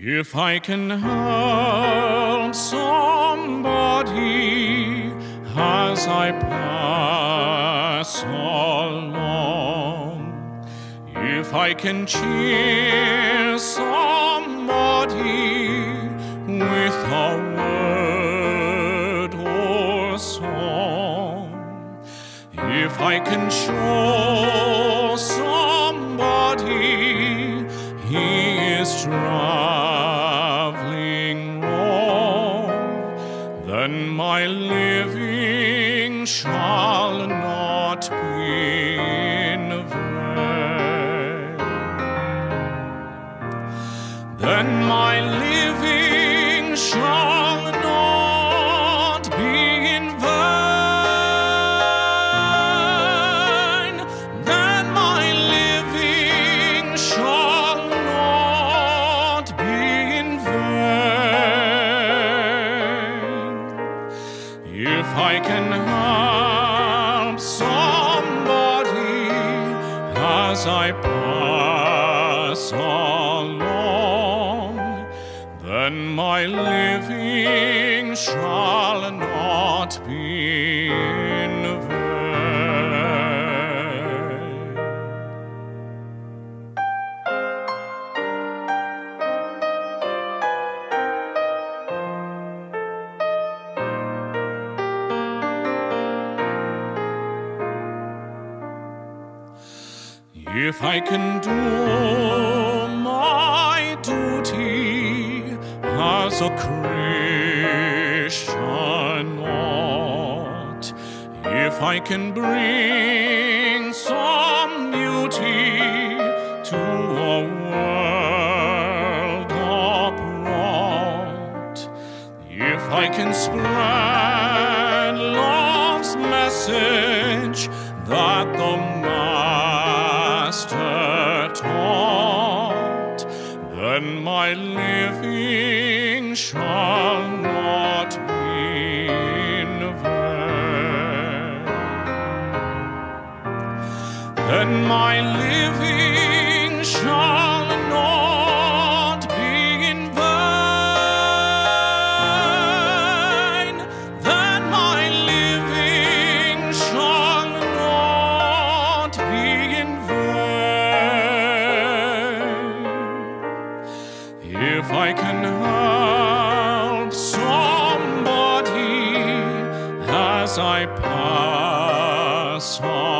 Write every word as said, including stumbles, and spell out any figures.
If I can help somebody as I pass along, if I can cheer somebody with a word or song, if I can show somebody he is traveling wrong, then my living shall not be in vain. Then my living shall not be in vain. Then my living shall not be in vain. If I can help somebody as I pass along, then my living shall not be in vain. If I can do my duty as a Christian ought, if I can bring some beauty to a world upright, if I can spread love's message that the Master taught, then my living shall not be in vain. Then my living shall not be in vain. Then my living shall not be in vain. If I can help somebody as I pass on,